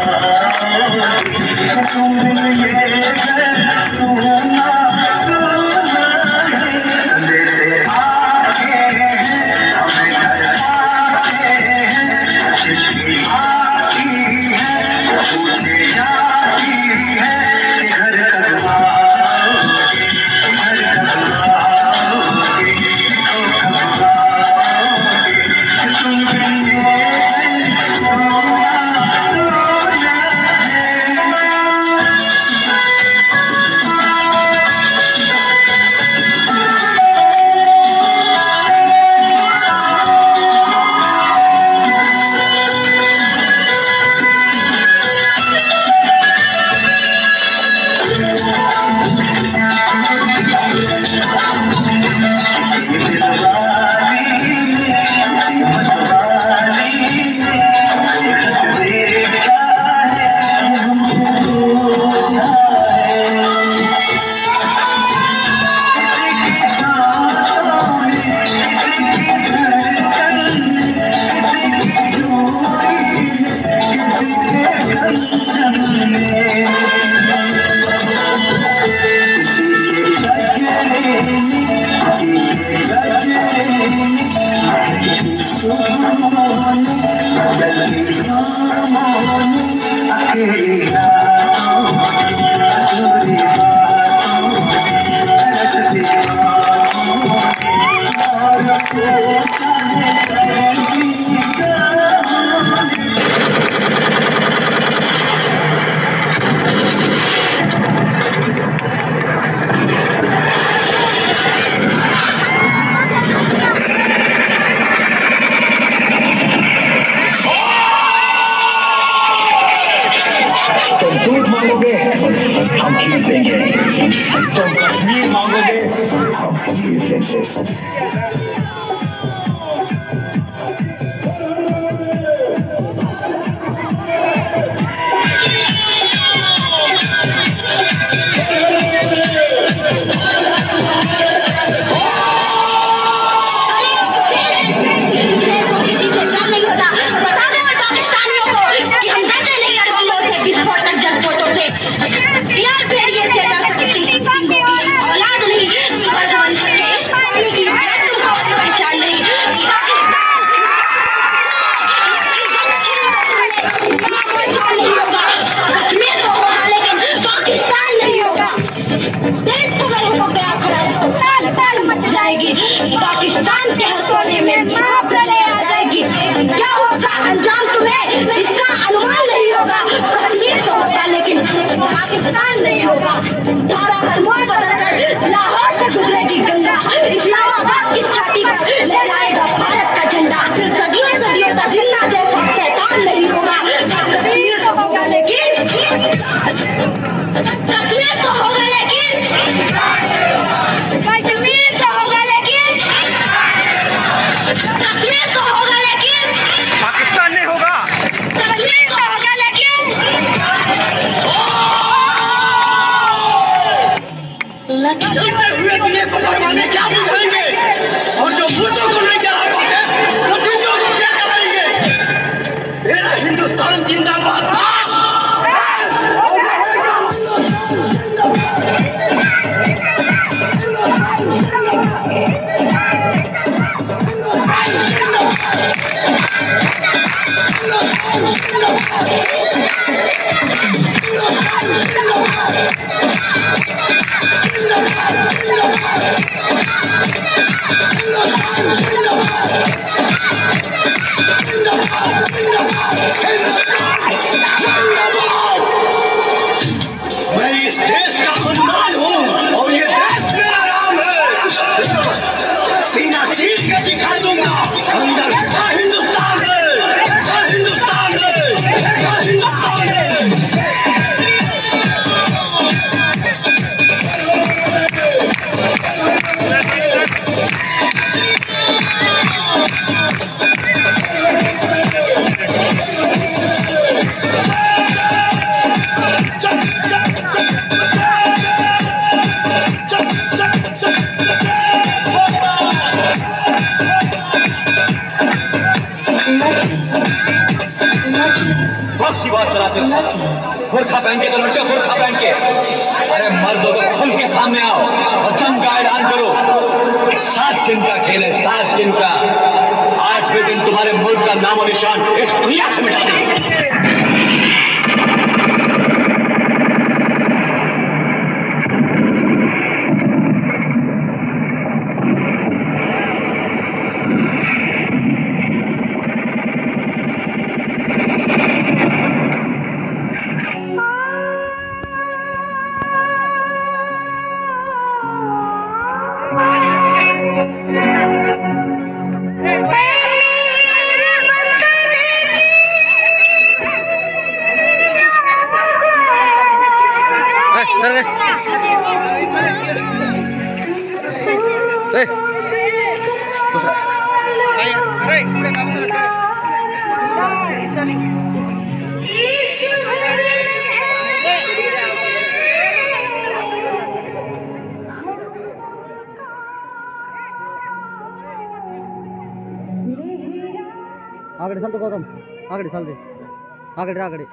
तुम बिन ये सोना सोना है। संदेश आके हमें घर आके चिट्ठी आती है पूछे जाती है कि घर कब आओगे, घर कब आओगे, कब आओगे। तुम बिन ये सोना सोना है। दूध मांगोगे हम खीर देंगे, तुम कश्मीर मांगोगे हम खीर देंगे। पाकिस्तान के हर कोने में महाप्रलय आ जाएगी। क्या होगा अंजाम तुम्हें इसका अनुमान नहीं होगा। कश्मीर तो होगा लेकिन पाकिस्तान नहीं होगा। धारा हरमोन बदलकर लाहौर से गुजरेगी गंगा, इस्लामाबाद की छाती पर लहराएगा भारत का झंडा। सदियों सदियों तक जिंदा जैसा शैतान नहीं होगा। कश्मीर तो होगा लेकिन कश्मीर तो होगा लेकिन कश्मीर तो होगा लेकिन कश्मीर तो होगा लेकिन पाकिस्तान नहीं होगा। कश्मीर तो होगा लेकिन हुए को परवाने क्या बुझाएंगे और जो मुद्दों को नहीं जलाएंगे वो जिंदों को क्या जलाएंगे। मेरा हिंदुस्तान जिंदाबाद। No. बुर्खा पहन के, तो लुटे बुर्खा पहन के। अरे मर्द हो तो खुल के सामने आओ और जंग का ऐलान करो। 7 दिन का खेल है, 7 दिन का। 8वें दिन तुम्हारे मुल्क का नामो निशान इस दुनिया से मिटा देंगे। ಆಗಡೆ ಸ್ವಲ್ಪ ಗೌತಮ್ ಆಗಡೆ ಸ್ವಲ್ಪ ಆಗಡೆ ಆಗಡೆ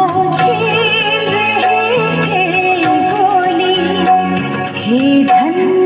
धन